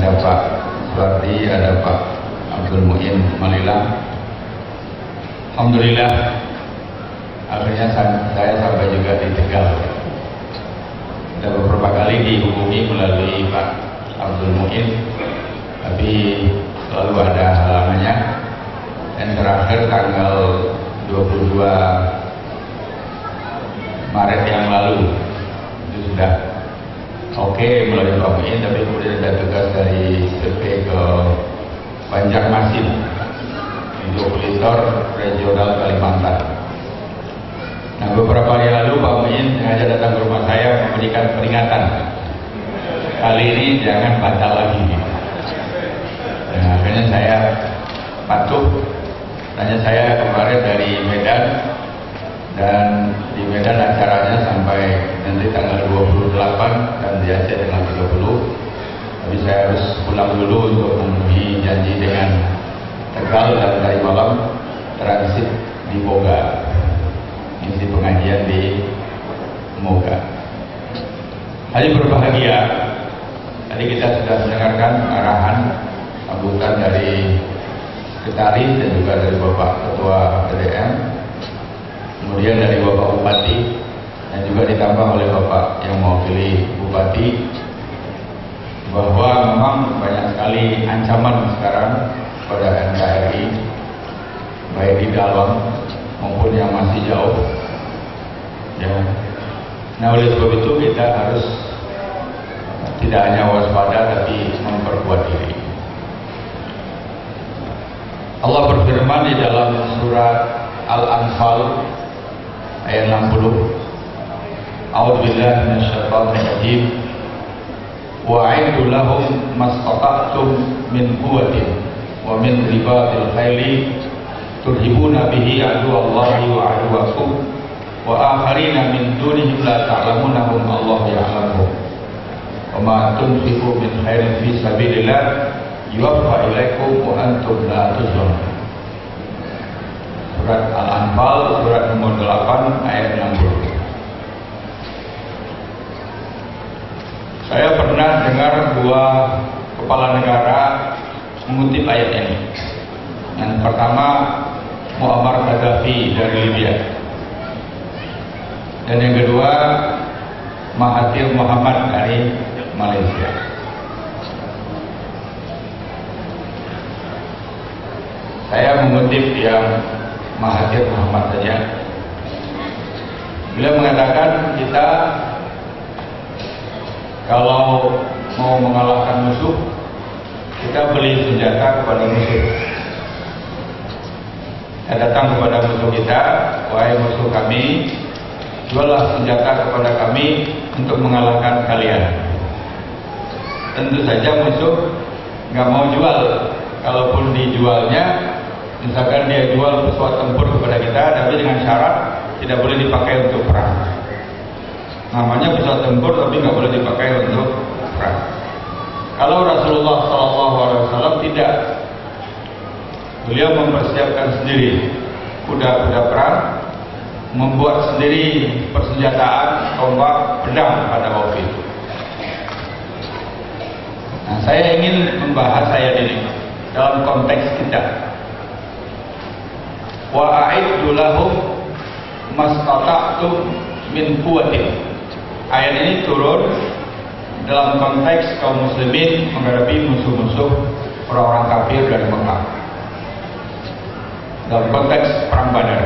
ada Pak Suwardi, ada Pak Abdul Muin Malilang. Alhamdulillah, akhirnya saya sampai juga di Tegal. Sudah beberapa kali dihubungi melalui Pak Abdul Muin, tapi selalu ada halangannya. Dan terakhir tanggal 22 Maret yang lalu itu sudah oke melalui Pak Muin, tapi kemudian ada tugas dari CP ke Banjarmasin di Blitar Regional Kalimantan. Nah, beberapa hari lalu Pak Muin sengaja datang ke rumah saya memberikan peringatan, kali ini jangan batal lagi. Nah, akhirnya saya patuh. Tanya saya kemarin dari Medan, dan di Medan acaranya sampai nanti tanggal 28 dan di Aceh tanggal 30. Tapi saya harus pulang dulu untuk memenuhi janji dengan Tegal, dan dari malam transit di Moga, isi pengajian di Moga. Hari berbahagia, tadi kita sudah mendengarkan arahan sambutan dari Sekretaris dan juga dari Bapak Ketua PDM, kemudian dari Bapak Bupati, dan juga ditambah oleh Bapak yang mewakili Bupati, bahwa memang banyak sekali ancaman sekarang pada NKRI, baik di dalam maupun yang masih jauh. Ya. Nah, oleh sebab itu kita harus tidak hanya waspada tapi memperkuat diri. Allah berfirman di dalam surat Al-Anfal ayat 60, A'udzubillahi minasyaitonir rajim, wa'iddu lahum mastata'tum min quwwatin wa min ribatil khaili turhibuna bihi aduwallahi wa aduwakum wa akharina min dunihim la ta'lamunahum Allahu ya'lamuhum wa ma tunfiqu min khairin fi sabilillah yuwaffa ilaikum wa antum la tuzlamun. Surat Al-Anfal, surat nomor 8 ayat 60. Saya pernah dengar dua kepala negara mengutip ayat ini. Yang pertama Muammar Gaddafi dari Libya, dan yang kedua Mahathir Muhammad dari Malaysia. Saya mengutip yang Mahathir Muhammad saja. Beliau mengatakan kita kalau mau mengalahkan musuh, kita beli senjata kepada musuh. Kita datang kepada musuh kita, wahai musuh kami, juallah senjata kepada kami untuk mengalahkan kalian. Tentu saja musuh nggak mau jual. Kalaupun dijualnya, misalkan dia jual pesawat tempur kepada kita, tapi dengan syarat tidak boleh dipakai untuk perang. Namanya pesawat tempur, tapi nggak boleh dipakai untuk perang. Kalau Rasulullah SAW tidak, beliau mempersiapkan sendiri kuda-kuda perang, membuat sendiri persenjataan, tombak, pedang pada waktu itu. Nah, saya ingin membahas ayat ini dalam konteks kita. Wa a'iddu lahum mastata'tum min quwwatin. Ayat ini turun dalam konteks kaum muslimin menghadapi musuh-musuh orang-orang kafir dari Mekah. Dalam konteks perang Badar,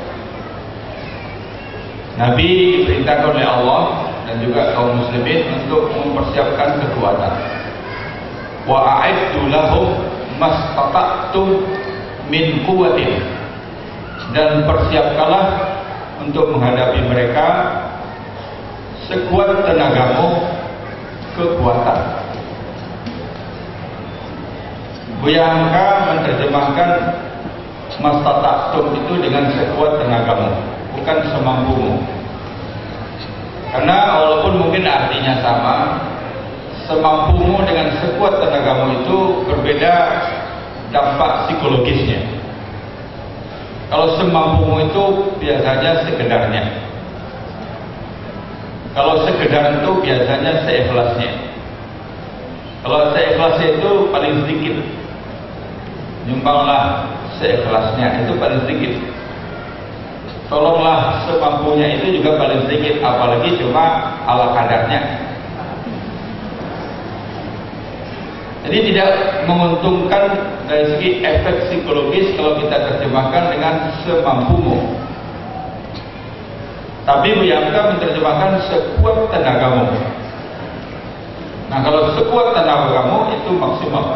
Nabi diperintahkan oleh Allah dan juga kaum muslimin untuk mempersiapkan kekuatan. Wa a'iddu lahum mastata'tum min quwwatin, dan persiapkanlah untuk menghadapi mereka sekuat tenagamu kekuatan. Buya Hamka menerjemahkan mastata'tum itu dengan sekuat tenagamu, bukan semampumu. Karena walaupun mungkin artinya sama, semampumu dengan sekuat tenagamu itu berbeda dampak psikologisnya. Kalau semampumu itu biasanya sekedarnya, kalau sekedar itu biasanya seikhlasnya. Kalau seikhlasnya itu paling sedikit, nyumbanglah seikhlasnya itu paling sedikit. Tolonglah semampunya itu juga paling sedikit, apalagi cuma ala kadarnya. Jadi tidak menguntungkan dari segi efek psikologis kalau kita terjemahkan dengan semampumu. Tapi Bu Yamka menerjemahkan sekuat tenagamu. Nah, kalau sekuat tenagamu itu maksimal,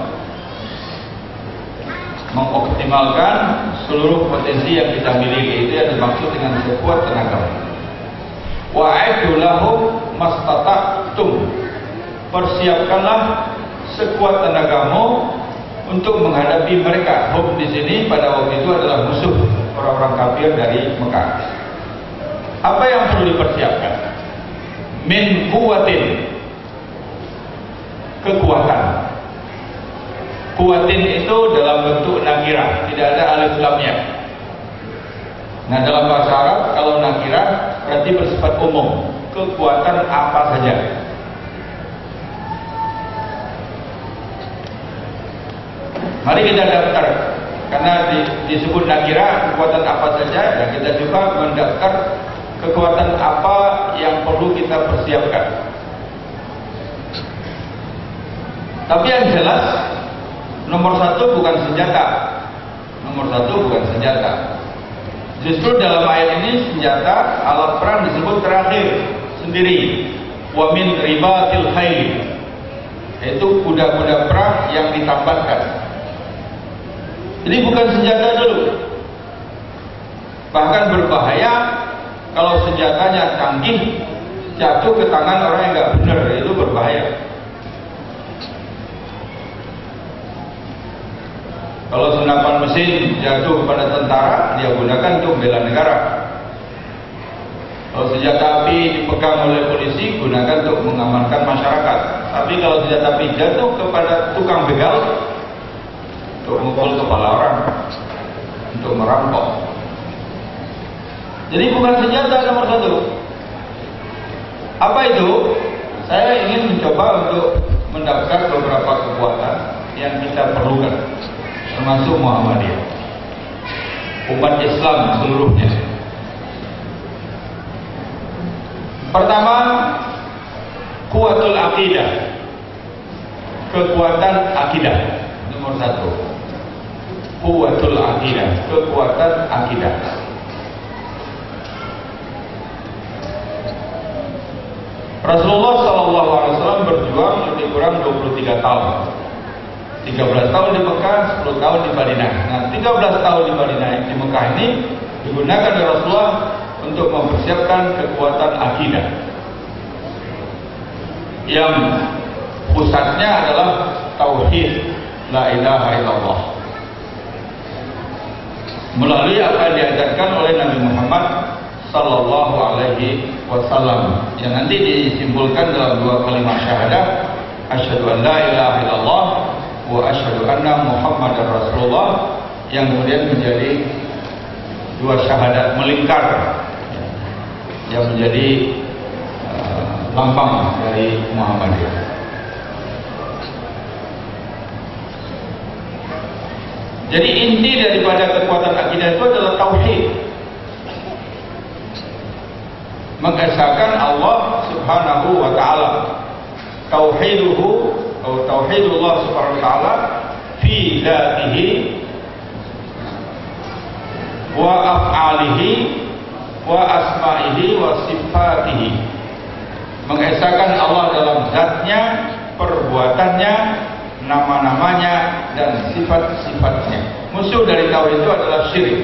mengoptimalkan seluruh potensi yang kita miliki. Itu yang dimaksud dengan sekuat tenagamu. Wa'iddu lahum mastata'tum. Persiapkanlah sekuat tenagamu untuk menghadapi mereka. Hum di sini pada waktu itu adalah musuh orang-orang kafir dari Mekah. Apa yang perlu dipersiapkan? Min quwwatin, kekuatan. Kuwatin itu dalam bentuk nakirah, tidak ada alif lamnya. Nah, dalam bahasa Arab kalau nakirah berarti bersifat umum, kekuatan apa saja. Mari kita daftar, karena disebut nakirah kekuatan apa saja, dan kita juga mendaftar kekuatan apa yang perlu kita persiapkan. Tapi yang jelas, nomor satu bukan senjata. Nomor satu bukan senjata. Justru dalam ayat ini senjata, alat perang disebut terakhir sendiri. Wa min ribatil khayl, yaitu kuda-kuda perang yang ditambatkan. Jadi bukan senjata dulu. Bahkan berbahaya kalau senjatanya canggih jatuh ke tangan orang yang nggak benar, itu berbahaya. Kalau senapan mesin jatuh kepada tentara, dia gunakan untuk bela negara. Kalau senjata api dipegang oleh polisi, gunakan untuk mengamankan masyarakat. Tapi kalau senjata api jatuh kepada tukang begal, untuk memukul kepala orang, untuk merampok. Jadi bukan senjata nomor satu. Apa itu? Saya ingin mencoba untuk mendaftar beberapa kekuatan yang kita perlukan, termasuk Muhammadiyah, umat Islam seluruhnya. Pertama, kuatul akidah, kekuatan akidah. Nomor satu, kuatul akidah, kekuatan akidah. Rasulullah SAW berjuang lebih kurang 23 tahun. 13 tahun di Mekah, 10 tahun di Madinah. Nah, 13 tahun di Madinah, di Mekah ini digunakan oleh Rasulullah untuk mempersiapkan kekuatan akidah yang pusatnya adalah tauhid, la ilaha illallah, melalui apa yang diajarkan oleh Nabi Muhammad sallallahu alaihi wasallam, yang nanti disimpulkan dalam dua kalimat syahadat, asyhadu an la ilaha illallah wa asyhadu anna Muhammadar Rasulullah, yang kemudian menjadi dua syahadat melingkar yang menjadi lambang dari Muhammadiyah. Jadi inti daripada kekuatan akidah itu adalah tauhid, mengesahkan Allah Subhanahu wa taala, tauhiduhu atau tauhidullah Subhanahu wa taala fi dzatihi wa af'alihi wa asma'ihi wa sifatihi, mengesahkan Allah dalam zatnya, perbuatannya, nama-namanya, dan sifat-sifatnya. Musuh dari tauhid itu adalah syirik.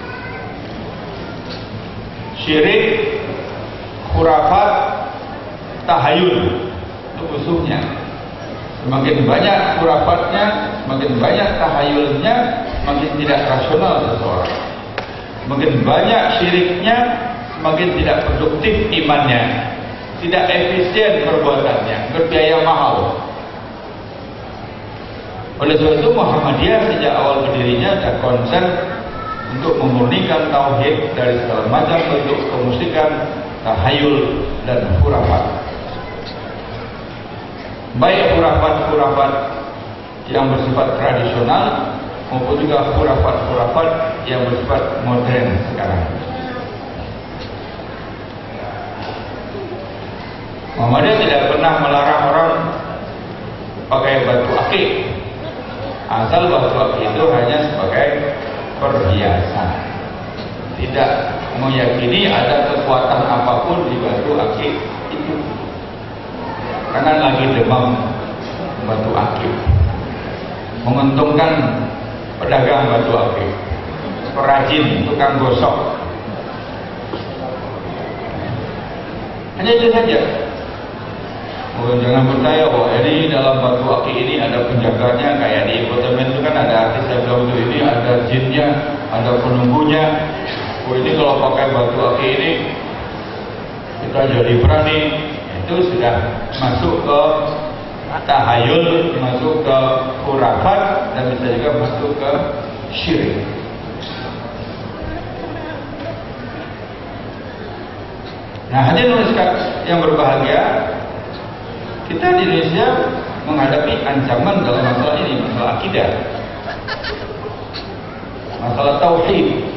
Syirik, khurafat, tahayul, itu musuhnya. Semakin banyak khurafatnya, semakin banyak tahayulnya, semakin tidak rasional seseorang. Semakin banyak syiriknya, semakin tidak produktif imannya, tidak efisien perbuatannya, berbiaya mahal. Oleh sebab itu Muhammadiyah sejak awal berdirinya ada konsen untuk memurnikan tauhid dari segala macam bentuk kemusyrikan, tahayul, dan khurafat. baik khurafat-khurafat yang bersifat tradisional maupun juga khurafat-khurafat yang bersifat modern sekarang. Muhammadiyah tidak pernah melarang orang pakai batu akik, asal batu akik itu hanya sebagai perhiasan, tidak meyakini ada kekuatan apapun di batu akik itu. Karena lagi demam batu akik, menguntungkan pedagang batu akik, perajin, tukang gosok. Hanya itu saja. Jangan percaya bahwa ini dalam batu akik ini ada penjaganya, kayak di apartemen itu kan ada artis yang bilang ini ada jinnya, ada penunggunya. Ini kalau pakai batu akik ini kita jadi berani. Itu sudah masuk ke tahayul, masuk ke khurafat, dan bisa juga masuk ke syirik. Nah, hadirin yang berbahagia, kita di Indonesia menghadapi ancaman dalam masalah ini, masalah akidah, masalah tauhid,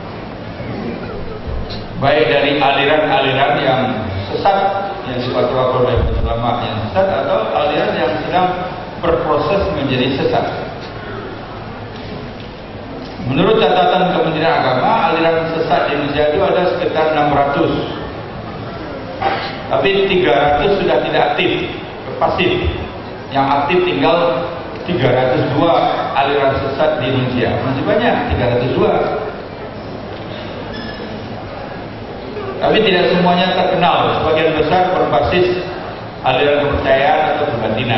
baik dari aliran-aliran yang sesat yang difatwakan oleh ulama yang sesat atau aliran yang sedang berproses menjadi sesat. Menurut catatan Kementerian Agama, aliran sesat di Indonesia itu ada sekitar 600, tapi 300 sudah tidak aktif, pasif. Yang aktif tinggal 302 aliran sesat di Indonesia. Masih banyak, 302. Tapi tidak semuanya terkenal, sebagian besar berbasis aliran kepercayaan atau kebatinan.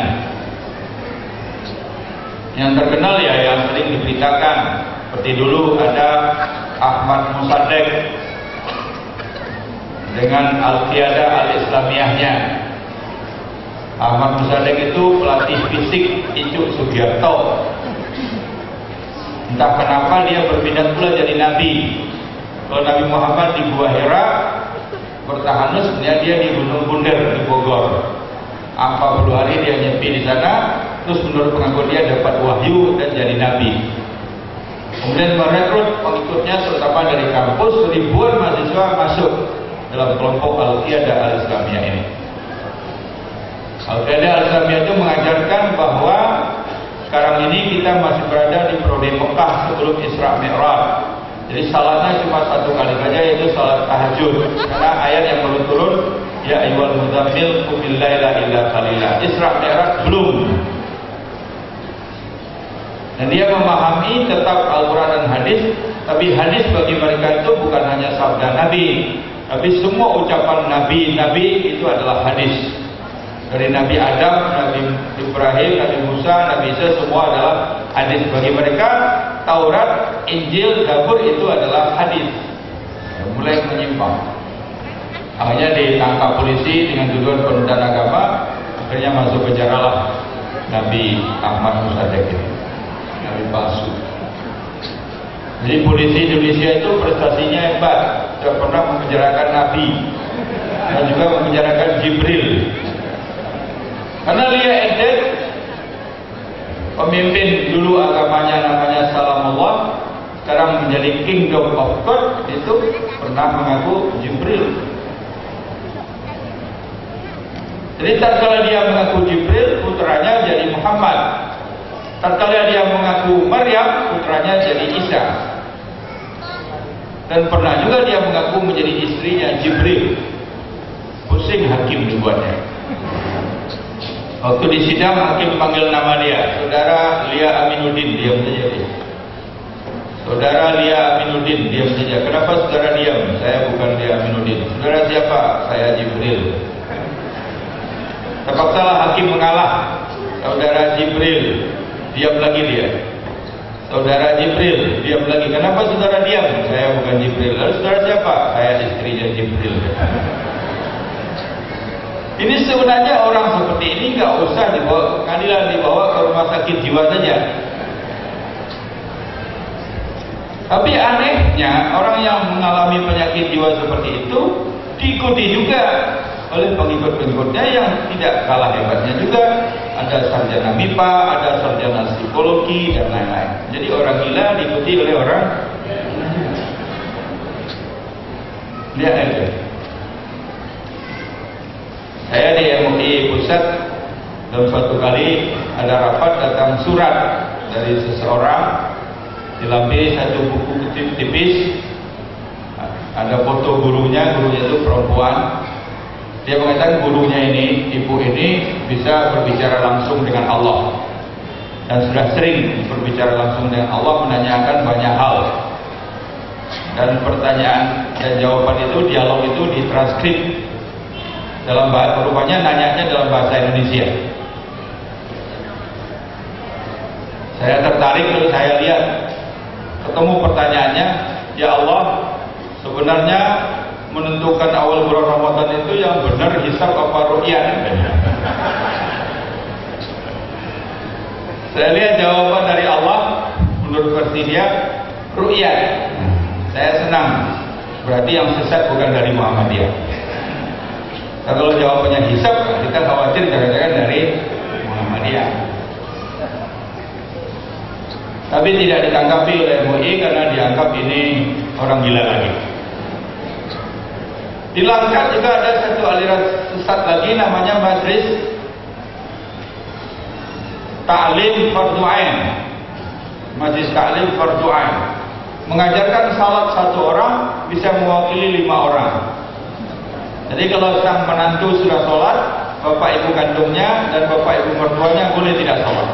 Yang terkenal ya yang sering diberitakan, seperti dulu ada Ahmad Mossadegh dengan Al-Qiyadah Al-Islamiyahnya. Ahmad Mossadegh itu pelatih fisik Icuk Sugiarto. Entah kenapa dia berpindah pula jadi nabi. Kalau Nabi Muhammad di Gua Hira bertahanus, dia di Gunung Bunder di Bogor. 40 hari dia nyepi di sana, terus menurut pengakuan dia dapat wahyu dan jadi nabi. Kemudian merekrut pengikutnya terutama dari kampus, ribuan mahasiswa masuk dalam kelompok Al-Qiyadah Al-Islamiyah ini. Al-Qiyadah Al-Islamiyah itu mengajarkan bahwa sekarang ini kita masih berada di periode Mekah sebelum Isra Mi'raj. Jadi salatnya cuma satu kali saja, yaitu salat tahajud. Karena ayat yang baru turun, ya ayyuhal muzammil qumil laila illa qalila. Isra Mi'raj belum. Dan dia memahami tetap Al-Quran dan hadis, tapi hadis bagi mereka itu bukan hanya sabda Nabi, tapi semua ucapan Nabi itu adalah hadis. Dari Nabi Adam, Nabi Ibrahim, Nabi Musa, Nabi Isa, semua adalah hadis bagi mereka. Taurat, Injil, Zabur itu adalah hadis. Mulai menyimpang. Akhirnya ditangkap polisi dengan tuduhan penodaan agama. Akhirnya masuk penjara lah Nabi Ahmad Mossadegh ini, Nabi palsu. Jadi polisi Indonesia itu prestasinya hebat, sudah pernah memenjarakan Nabi dan juga memenjarakan Jibril. Karena Lia Edet, pemimpin dulu agamanya namanya Salamullah, sekarang menjadi Kingdom of God, itu pernah mengaku Jibril. Jadi tatkala dia mengaku Jibril, putranya jadi Muhammad. Tatkala dia mengaku Maryam, putranya jadi Isa. Dan pernah juga dia mengaku menjadi istrinya Jibril. Pusing hakim dibuatnya. Waktu di sidang hakim panggil nama dia, Saudara Lia Aminuddin, diam saja dia. Saudara Lia Aminuddin, diam saja. Kenapa saudara diam? Saya bukan Lia Aminuddin. Saudara siapa? Saya Jibril. Terpaksalah hakim mengalah. Saudara Jibril, diam lagi dia. Saudara Jibril, diam lagi. Kenapa saudara diam? Saya bukan Jibril. Lalu saudara siapa? Saya istrinya Jibril. Ini sebenarnya orang seperti ini nggak usah dibawa ke pengadilan, dibawa ke rumah sakit jiwa saja. Tapi anehnya orang yang mengalami penyakit jiwa seperti itu diikuti juga oleh pengikut-pengikutnya yang tidak kalah hebatnya juga. ada sarjana MIPA, ada sarjana psikologi dan lain-lain. Jadi orang gila diikuti oleh orang. Lihat aja. Saya di MUI Pusat dalam suatu kali ada rapat, datang surat dari seseorang, dilampiri satu buku kecil tipis, ada foto gurunya itu perempuan. Dia mengatakan gurunya ini, ibu ini bisa berbicara langsung dengan Allah dan sudah sering berbicara langsung dengan Allah, menanyakan banyak hal. Dan pertanyaan dan jawaban itu, dialog itu ditranskrip dalam bahasa, rupanya nanyanya dalam bahasa Indonesia. Saya tertarik, lalu saya lihat, ketemu pertanyaannya, ya Allah, sebenarnya menentukan awal bulan Ramadan itu yang benar hisab apa ru'yah? Saya lihat jawaban dari Allah, menurut versi dia, ru'yah. Saya senang, berarti yang sesat bukan dari Muhammadiyah. Kalau jawabannya hisab, kita khawatir jangan-jangan dari Muhammadiyah. Tapi tidak ditanggapi oleh MUI karena dianggap ini orang gila lagi. Di Langkat juga ada satu aliran sesat lagi, namanya Majlis Ta'lim Fardhu Ain. Majlis Ta'lim Fardhu Ain mengajarkan salat satu orang bisa mewakili 5 orang. Jadi kalau sang menantu sudah sholat, bapak ibu kandungnya dan bapak ibu mertuanya boleh tidak sholat.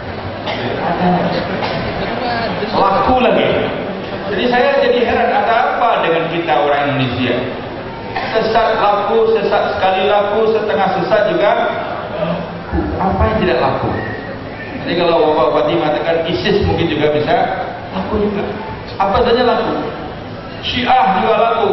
Laku lagi. Jadi saya jadi heran, ada apa dengan kita orang Indonesia? Sesat laku, sesat sekali laku, setengah sesat juga. Apa yang tidak laku? Jadi kalau bapak-bapak mengatakan ISIS mungkin juga bisa laku juga. Apa saja laku? Syiah juga laku.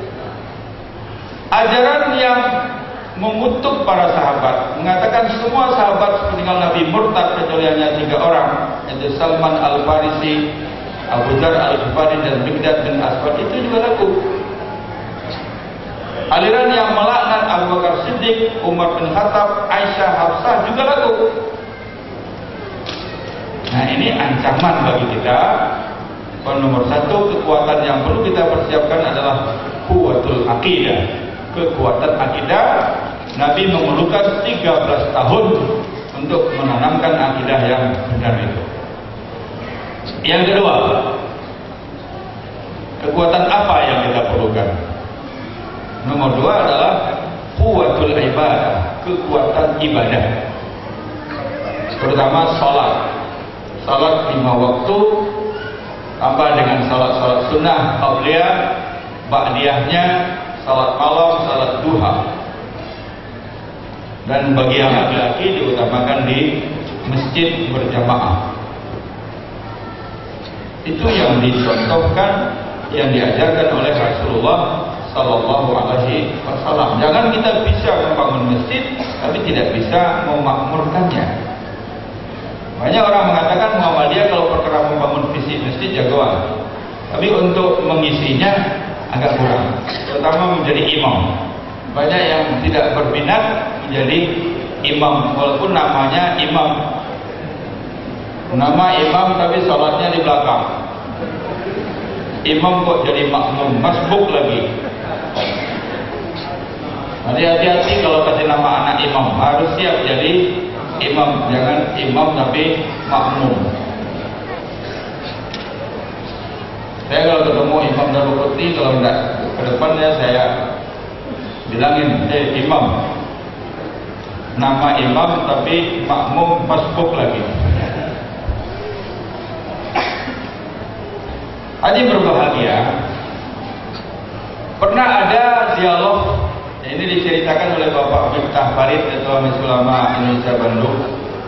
Ajaran yang mengutuk para sahabat, mengatakan semua sahabat peninggal Nabi murtad kecuali hanya 3 orang, yaitu Salman Al-Farisi, Abu Dzar Al-Ghifari dan Miqdad bin Aswad, itu juga laku. Aliran yang melaknat Abu Bakar Siddiq, Umar bin Khattab, Aisyah, Hafsah juga laku. Nah, ini ancaman bagi kita. Nomor 1, kekuatan yang perlu kita persiapkan adalah kuwatul aqidah, kekuatan akidah. Nabi memerlukan 13 tahun untuk menanamkan akidah yang benar itu. Yang kedua, kekuatan apa yang kita perlukan? Nomor 2 adalah kuwatul ibadah, kekuatan ibadah. Terutama salat. Salat 5 waktu, tambah dengan salat-salat sunnah, qabliyah, ba'diyahnya, salat malam, salat duha. Dan bagi yang laki-laki diutamakan di masjid berjamaah. Itu yang dicontohkan, yang diajarkan oleh Rasulullah Sallallahu Alaihi Wasallam. Jangan kita bisa membangun masjid, tapi tidak bisa memakmurkannya. Banyak orang mengatakan Muhammadiyah kalau perkara membangun visi masjid jagoan, tapi untuk mengisinya agak kurang, terutama menjadi imam. Banyak yang tidak berminat menjadi imam, walaupun namanya imam, nama imam tapi sholatnya di belakang. Imam kok jadi makmum, masbuk lagi. Nanti hati-hati kalau kasih nama anak imam, harus siap jadi imam, jangan imam tapi makmum. Saya kalau ketemu Imam Darul Qutni, kalau enggak ke depannya saya bilangin, imam, nama imam tapi makmum masbuk lagi. Haji berbahagia. Pernah ada dialog, ini diceritakan oleh Bapak Miftah Farid, Ketua Majelis Ulama Indonesia Bandung,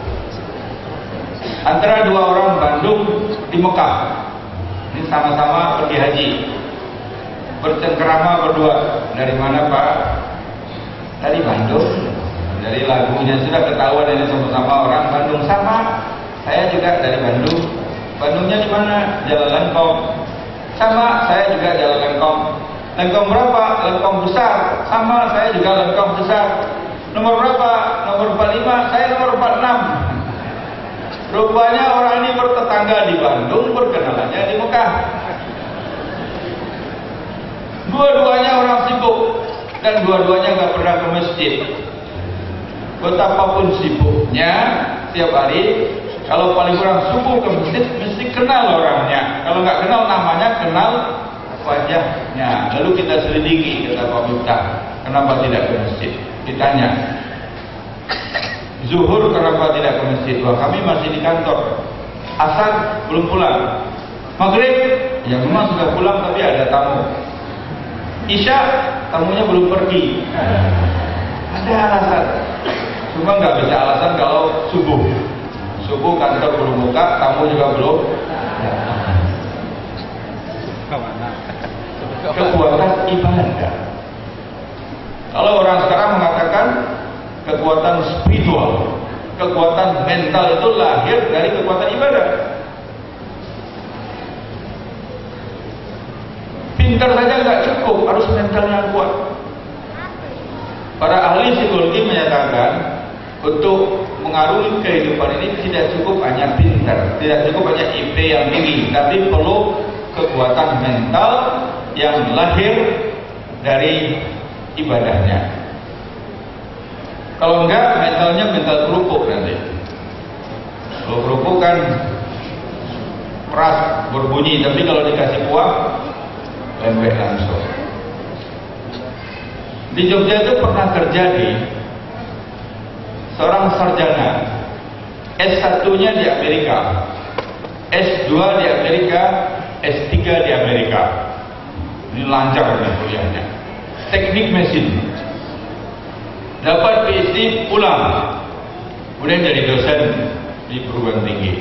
antara 2 orang Bandung di Mekah. Ini sama-sama pergi haji, bercengkerama berdua. Dari mana Pak? Dari Bandung. Dari lagunya sudah ketahuan ini sama-sama orang Bandung. Sama, saya juga dari Bandung. Bandungnya di mana? Jalan Lengkong. Sama, saya juga Jalan Lengkong. Lengkong berapa? Lengkong besar. Sama, saya juga Lengkong besar. nomor berapa? Nomor 45, saya nomor 46. Rupanya orang ini bertetangga di Bandung, berkenalannya di Mekah. Dua-duanya orang sibuk dan dua-duanya nggak pernah ke masjid. Betapapun sibuknya, tiap hari kalau paling kurang subuh ke masjid mesti kenal orangnya. Kalau nggak kenal namanya, kenal wajahnya. Lalu kita selidiki, kata Pak Miftah, kenapa tidak ke masjid? Ditanya, zuhur kenapa tidak ke masjid? Wah, kami masih di kantor. Asar belum pulang. Maghrib ya memang sudah pulang tapi ada tamu. Isya tamunya belum pergi. Ada alasan. Cuma nggak bisa alasan kalau subuh. Subuh kantor belum buka, tamu juga belum. Kekuatan ibadah. Kalau orang sekarang mengatakan kekuatan spiritual, kekuatan mental itu lahir dari kekuatan ibadah. Pintar saja nggak cukup, harus mentalnya kuat. Para ahli psikologi menyatakan untuk mengarungi kehidupan ini tidak cukup hanya pintar, tidak cukup hanya IP yang tinggi, tapi perlu kekuatan mental yang lahir dari ibadahnya. Kalau enggak, mentalnya mental kerupuk nanti. Kalau kerupuk kan keras, berbunyi, tapi kalau dikasih kuah lembek langsung. Di Jogja itu pernah terjadi seorang sarjana S1-nya di Amerika, S2 di Amerika, S3 di Amerika. Ini lancar nih kuliahnya. Teknik mesin. Dapat PhD, pulang. Kemudian jadi dosen di perguruan tinggi.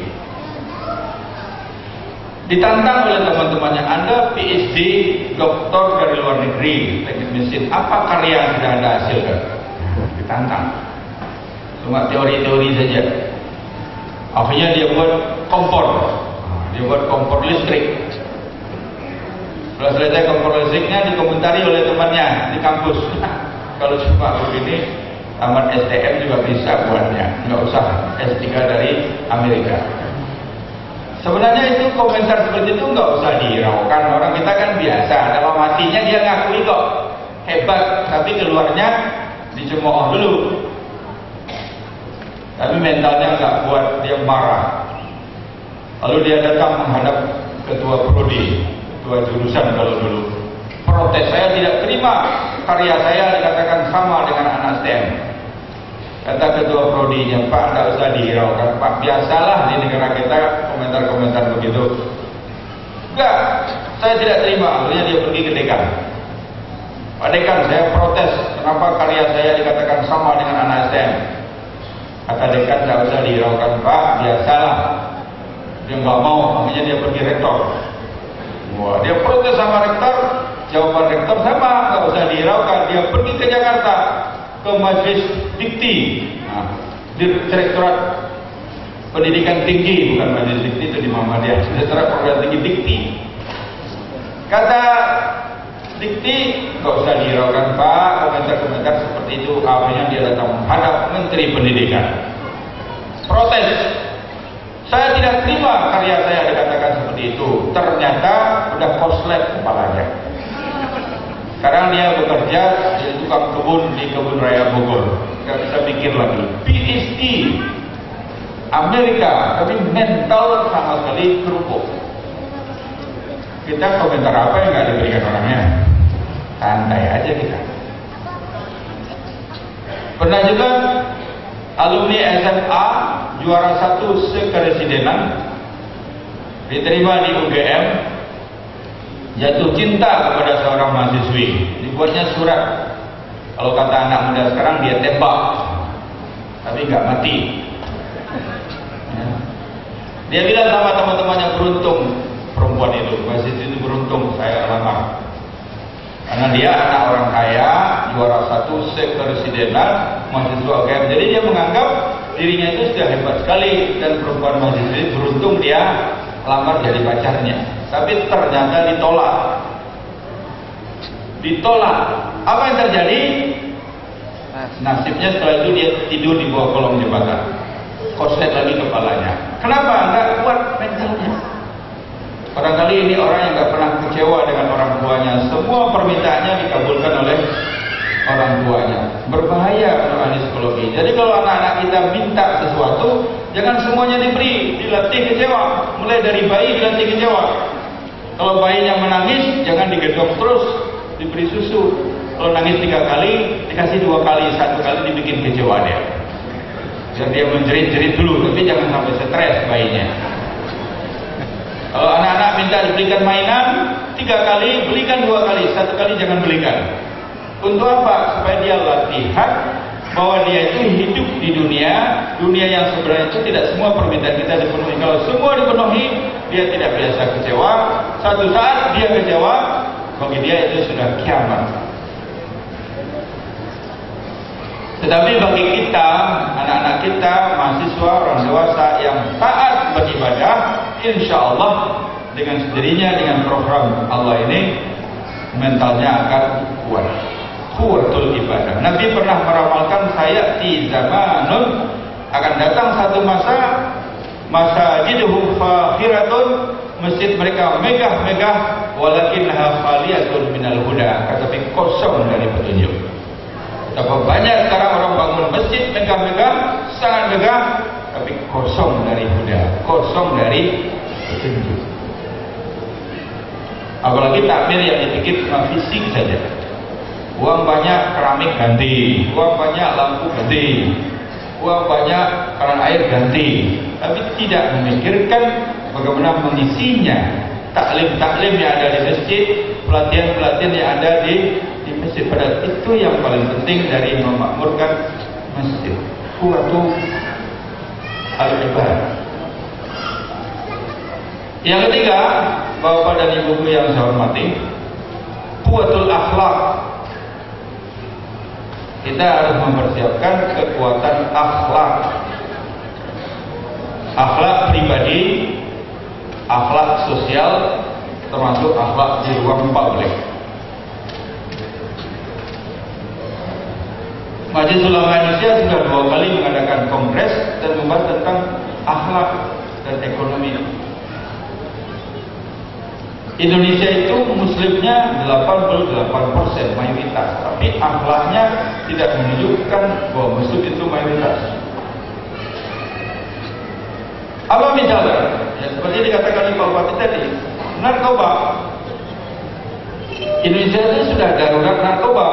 Ditantang oleh teman-temannya, Anda PhD, doktor dari luar negeri, teknik mesin, apa karya yang sudah Anda hasilkan? Ditantang. Cuma teori-teori saja. Akhirnya dia buat kompor. Dia buat kompor listrik. Setelah selesai kompor listriknya dikomentari oleh temannya di kampus. Kalau cuma begini, taman STM juga bisa buatnya. Nggak usah S3 dari Amerika. Sebenarnya itu komentar seperti itu nggak usah dihiraukan. Orang kita kan biasa. Kalau matinya dia ngakui kok hebat, tapi keluarnya dicemooh dulu. Tapi mentalnya nggak kuat, dia marah. Lalu dia datang menghadap ketua prodi, ketua jurusan kalau dulu. Protes, saya tidak terima karya saya dikatakan sama dengan anak STEM. Kata ketua prodinya, Pak, tidak usah dihiraukan, Pak, biasalah di negara kita komentar-komentar begitu. Enggak, saya tidak terima. Akhirnya dia pergi ke dekan. Pak Dekan, saya protes, kenapa karya saya dikatakan sama dengan anak STEM? Kata dekan, tidak usah dihiraukan, Pak, biasalah. Dia nggak mau, akhirnya dia pergi rektor. Wah, dia protes sama rektor, jawaban rektor sama, nggak usah dihiraukan. Dia pergi ke Jakarta, ke Majelis Dikti, Direktorat Pendidikan Tinggi, bukan Majelis Dikti itu di Muhammadiyah, Direktorat Pendidikan Tinggi Dikti. Kata Dikti, nggak usah dihiraukan, Pak, komentar-komentar seperti itu. Akhirnya dia datang menghadap Menteri Pendidikan, protes. Saya tidak terima karya saya dikatakan seperti itu. Ternyata udah koslet kepalanya. Sekarang dia bekerja jadi tukang kebun di Kebun Raya Bogor. Gak bisa pikir lagi. PhD Amerika, tapi mental sama sekali kerupuk. Kita komentar apa yang gak diberikan orangnya? Santai aja kita. Pernah juga alumni SMA juara 1 sekeresidenan diterima di UGM, jatuh cinta kepada seorang mahasiswi, dibuatnya surat. Kalau kata anak muda sekarang, dia tembak tapi nggak mati. Dia bilang sama teman-temannya, beruntung perempuan itu, mahasiswi itu beruntung saya lamar, karena dia anak orang kaya, juara 1 sekeresidenan, mahasiswa UGM. Jadi dia menganggap dirinya itu sudah hebat sekali, dan perempuan mahasiswa beruntung dia lamar jadi pacarnya. Tapi ternyata ditolak. Apa yang terjadi? Nasibnya setelah itu dia tidur di bawah kolong jembatan, korslet lagi kepalanya. Kenapa? Nggak kuat mentalnya. Barangkali ini orang yang nggak pernah kecewa dengan orang tuanya, semua permintaannya dikabulkan oleh orang tuanya. Berbahaya untuk ahli psikologi. Jadi kalau anak-anak kita minta sesuatu, jangan semuanya diberi, dilatih kecewa. Mulai dari bayi dilatih kecewa. Kalau bayinya menangis, jangan digedok terus, diberi susu. Kalau nangis 3 kali, dikasih 2 kali, 1 kali dibikin kecewa dia. Biar dia menjerit-jerit dulu, tapi jangan sampai stres bayinya. Kalau anak-anak minta dibelikan mainan 3 kali, belikan 2 kali, 1 kali jangan belikan. Untuk apa? Supaya dia latihan bahwa dia itu hidup di dunia yang sebenarnya itu tidak semua permintaan kita dipenuhi. Kalau semua dipenuhi, dia tidak biasa kecewa. Satu saat dia kecewa, bagi dia itu sudah kiamat. Tetapi bagi kita, anak-anak kita, mahasiswa, orang dewasa yang taat beribadah, insya Allah dengan sendirinya dengan program Allah ini mentalnya akan kuat. Kuatul ibadah. Nabi pernah meramalkan saya di zamanun akan datang satu masa jiduhum fakhiratun, masjid mereka megah-megah, walakinnaha khaliyatun minal huda, tetapi kosong dari petunjuk. Betapa banyak sekarang orang bangun masjid megah-megah, sangat megah, tapi kosong dari huda, kosong dari petunjuk. Apalagi takmir yang dipikir cuma fisik saja. Uang banyak, keramik ganti. Uang banyak, lampu ganti. Uang banyak, keran air ganti. Tapi tidak memikirkan bagaimana mengisinya. Taklim-taklim yang ada di masjid, pelatihan-pelatihan yang ada di masjid. Padahal itu yang paling penting dari memakmurkan masjid. Kuwatu al-ibadah. Yang ketiga, Bapak dan Ibu yang saya hormati, kuwatul akhlak. Kita harus mempersiapkan kekuatan akhlak. Akhlak pribadi, akhlak sosial, termasuk akhlak di ruang publik. Majelis Ulama Indonesia sudah 2 kali mengadakan kongres dan membahas tentang akhlak dan ekonomi. Indonesia itu muslimnya 88% mayoritas, tapi akhlaknya tidak menunjukkan bahwa muslim itu mayoritas. Apa misalnya? Ya, seperti dikatakan Pak Bupati tadi, narkoba. Indonesia itu sudah darurat narkoba.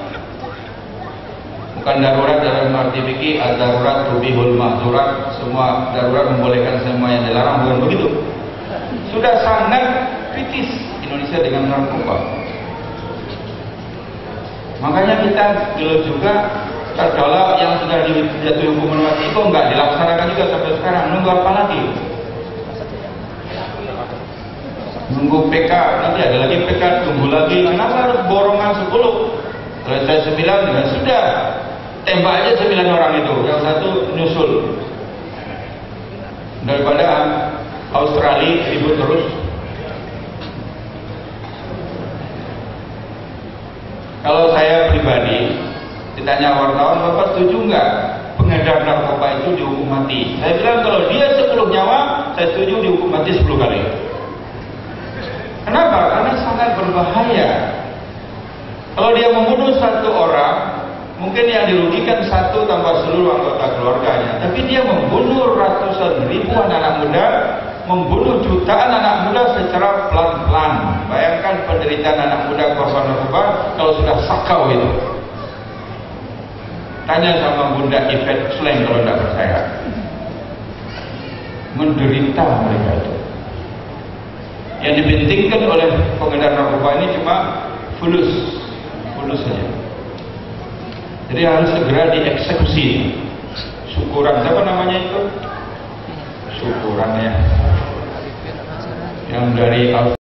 Bukan darurat dalam arti fikih, darurat tubihul mahzurat, semua darurat membolehkan semua yang dilarang, bukan begitu. Sudah sangat kritis Indonesia dengan narkoba. Makanya kita dulu juga tertolak yang sudah dijatuhi hukuman mati kok nggak dilaksanakan juga sampai sekarang. Nunggu apa lagi? Nunggu PK, nanti ada lagi PK, tunggu lagi. Kenapa harus borongan 10? Selesai 9 ya sudah, tembak aja 9 orang itu, yang satu nyusul. Daripada Australia ribut terus. Kalau saya pribadi ditanya wartawan, Bapak setuju nggak pengedar narkoba itu dihukum mati? Saya bilang kalau dia 10 nyawa, saya setuju dihukum mati 10 kali. Kenapa? Karena sangat berbahaya. Kalau dia membunuh 1 orang, mungkin yang dirugikan 1 tambah seluruh anggota keluarganya. Tapi dia membunuh ratusan ribuan anak muda, membunuh jutaan anak muda secara pelan-pelan. Bayangkan penderitaan anak muda korban narkoba kalau sudah sakau itu. Tanya sama Bunda Yvette Sleng kalau tidak percaya. Menderita mereka itu. Yang dipentingkan oleh pengedar narkoba ini cuma fulus saja. Jadi harus segera dieksekusi. Syukuran, siapa namanya itu? Syukuran ya. Yang dari